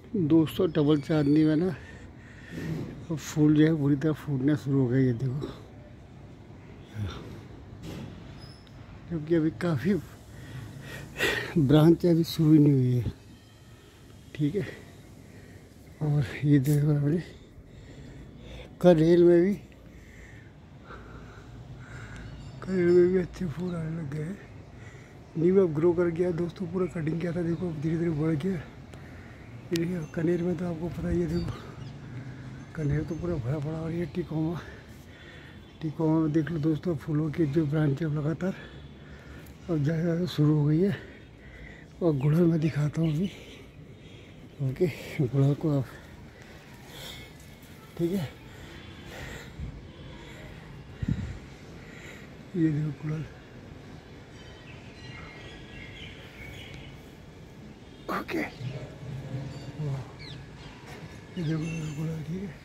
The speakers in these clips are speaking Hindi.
दोस्तों डबल चांदनी में ना फूल जो है पूरी तरह फूटना शुरू हो गया। ये देखो, क्योंकि अभी काफ़ी ब्रांच अभी शुरू ही नहीं हुई है। ठीक है, और ये देखो अपने कनेर में भी अच्छे फूल आने लग गए हैं। नीम अब ग्रो कर गया दोस्तों, पूरा कटिंग किया था, देखो अब धीरे धीरे बढ़ गया। ये देखिए कनेर में तो आपको पता ही है, देखो कनेर तो पूरा भरा पड़ा। और ये टिकोमा में देख लो दोस्तों, फूलों की जो ब्रांच अब लगातार अब ज़्यादा शुरू हो गई है। और गुड़हल मैं दिखाता हूँ अभी। ओके, गुड़हल को आप, ठीक है, ये देखो गुड़हल। ओके, ये देखो गुड़हल, ठीक है।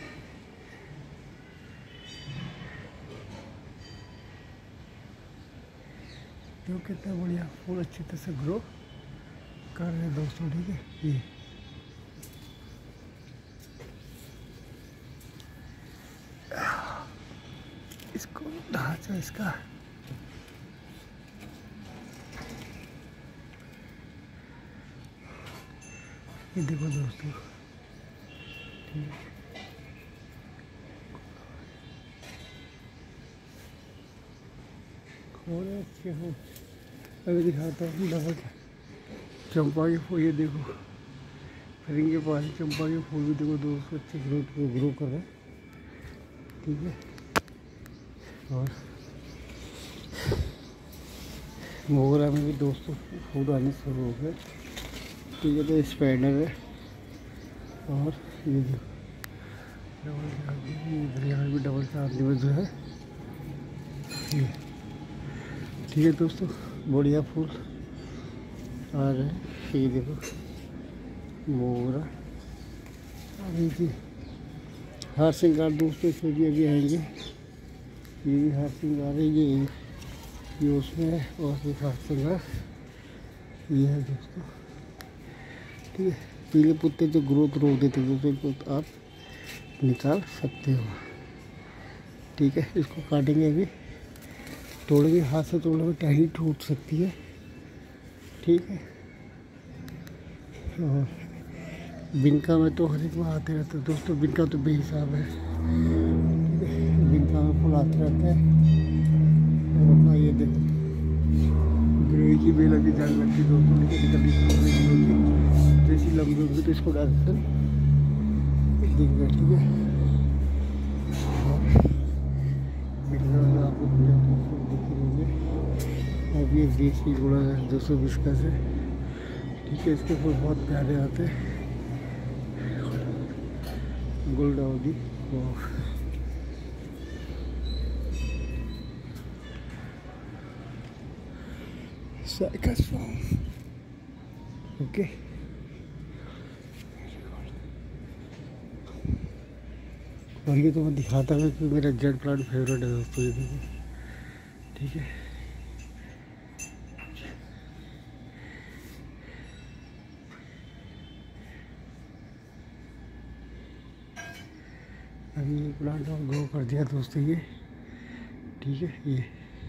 तो कितना बढ़िया फूल अच्छी तरह से ग्रो कर रहे हैं दोस्तों। ठीक है, ये इसको ढांचा इसका ये देखो दोस्तों, ठीक है। और अच्छे फूल अभी दिखाता हूँ। डबल चंपा के फूल, ये देखो रिंग के पास चंपा के फूल भी देखो दोस्तों, अच्छे ग्रो कर रहे हैं। ठीक है, और मोगरा में भी दोस्तों फूल आने शुरू हो गए। ठीक है, तो स्पाइडर है। और ये देखो भी डबल चांदनी में जो है ये, ठीक है दोस्तों, बढ़िया फूल आ रहे हैं। ये देखो मोगरा, अभी जी हार श्रृंगार दोस्तों इसमें भी अभी आएंगे। ये भी हार श्रृंगार है, ये उसमें है। और एक हार श्रृंगार ये है दोस्तों। ठीक है, पीले पत्ते जो ग्रोथ रोक देते दोस्तों, तो आप निकाल सकते हो। ठीक है, इसको काटेंगे अभी, तोड़ेंगे, हाथ से तोड़ेंगे, टहनी टूट सकती है। ठीक है, और बिनका में तो हर एक बार आते रहते हैं दोस्तों। बिनका तो बेहिसाब है, ठीक है, बिनका में फूल आते रहते हैं। और अपना ये देखो गिलोय की बेल अभी जान लगती है दोस्तों, जैसी लंबी होगी तो इसको डालकर दिख गया। ठीक है, आपको दिख रही है। अब ये देसी गुड़ा है 220 का से। ठीक है, इसके फूल बहुत प्यारे आते हैं, गुलदाउदी। ओके, और ये तो मैं दिखाता हूँ कि मेरा जेड प्लांट फेवरेट है दोस्तों, ये देखो। ठीक है, अभी ये प्लांट और ग्रो कर दिया दोस्तों ये। ठीक है, ये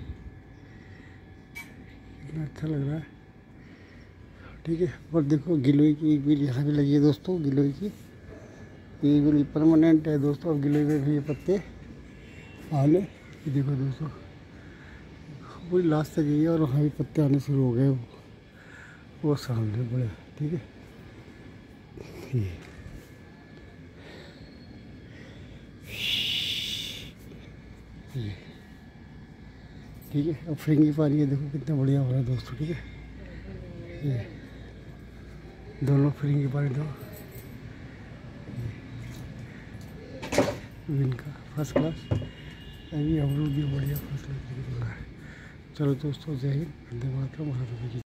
कितना अच्छा लग रहा है। ठीक है, और देखो गिलोय की एक बेल यहाँ भी लगी है दोस्तों। गिलोय की ये बेल परमानेंट है दोस्तों। अब गिलोय में भी ये पत्ते आने, ये देखो दोस्तों पूरी लास्ट तक गई है, और वहाँ भी पत्ते आने शुरू हो गए, वो सामने बड़े। ठीक है, ये ठीक है। अब फ्रिंगी पानी है, देखो कितना बढ़िया हो रहा है दोस्तों। ठीक है, ये दोनों फ्रिंगी पानी दो, इनका फर्स्ट क्लास। अभी अमरूद भी बढ़िया फर्स्ट क्लास। चलो दोस्तों, जय हिंद, वंदे मातरम।